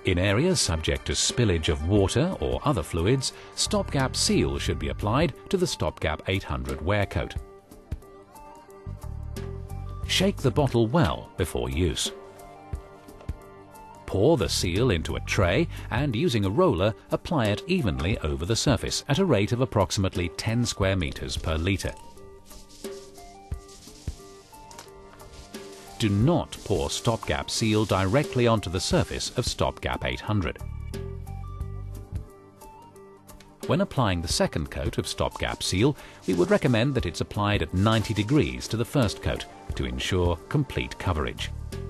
In areas subject to spillage of water or other fluids, Stopgap Seal should be applied to the Stopgap 800 wear coat. Shake the bottle well before use. Pour the seal into a tray and, using a roller, apply it evenly over the surface at a rate of approximately 10 square meters per litre. Do not pour Stopgap Seal directly onto the surface of Stopgap 800. When applying the second coat of Stopgap Seal, we would recommend that it's applied at 90 degrees to the first coat to ensure complete coverage.